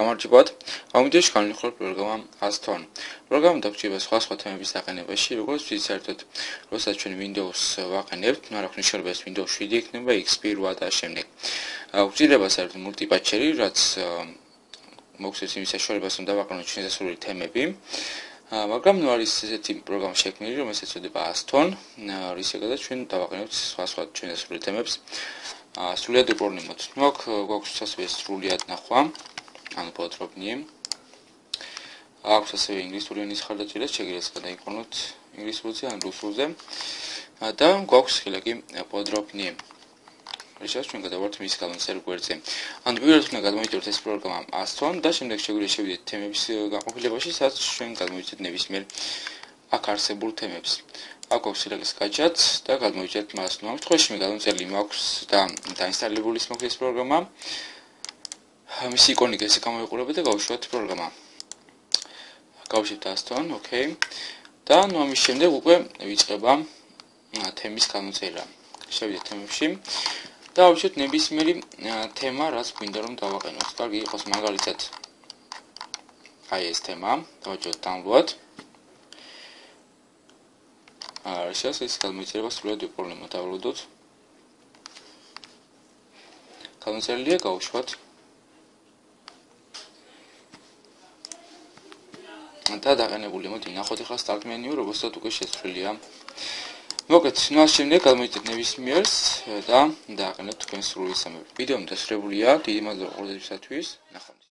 გამარჯობათ. ამ ვიდეოში განვიხილოთ პროგრამა Aston. პროგრამა დაგჭირდება სხვა თემების აყენებაში, როგორც საერთოდ, როდესაც ჩვენ Windows ვაყენებთ, მაგრამ ნიშნულობა ეს Windows 7 იქნება, XP 8 და შემდეგ. გვჭირდება საერთოდ multipatch-ერი, რაც მოგვცემს იმის საშუალებას, რომ დავაყენოთ ჩვენი დასავლური თემები. მაგრამ ნუ არის ესეთი პროგრამა შექმნილი, რომელსაც ეწოდება Aston, რის შედეგად ჩვენ დავაყენებთ სხვა ჩვენი დასავლური თემებს. სრულიად უპრობლემოდ. ნუ გვაქვს ასევე სრულიად ნახვა. ანუ პოდრობნი. აქვს ასევე ინგლისური ენის ხარდაჭერა, შეგიძლიათ გადაიყვანოთ ინგლისურზე ან რუსულზე. და გვაქვს ხილაკი პოდრობნი. როდესაც ჩვენ გადავართ მის კალენდარ გვერდზე. ანუ პირველად უნდა გადმოვიწეროთ ეს პროგრამა Aston და შემდეგ შეგვიძლია შევიდეთ თემების გაყოფილებაში, სადაც ჩვენ გადმოვიწერთ ნებისმიერ აქ არსებულ თემებს. აქ გვაქვს ხილაკი sketch-ად და გადმოვიწერთ მას. ნუ ამ შემთხვევაში მე გადამწერილი მაქვს და დაინსტალებული ის მოხდეს პროგრამა. მისი იკონი ესე გამოიყურება და გავუშვათ პროგრამა. გავუშვებთ Aston, okay. და ნუ ამის შემდეგ უკვე ვიწყება თემის გამოწერა. შევიდეთ თემებში და ავუშვათ ნებისმიერი თემა, რაც გვინდა რომ დავაყენოთ. კარგი იყოს მაგალითად აი ეს თემა, დავაჭეროთ download. сейчас ეს გამოიწერება სრულად უპრობლემოდ დავლოდოთ. გამოწერილია, გავუშვათ. და დაყენებული, მოდი ნახოთ ახლა start menu, როგორც უკვე შეცვლილია. მოგეთ, ნუ ამ შემდეგ გამოიწერეთ ნებისმიერს და დააყენეთ თქვენ სრული სამები. ვიდეო დასრულებულია. დიდი მადლობა ყურადღებისათვის. ნახვამდის.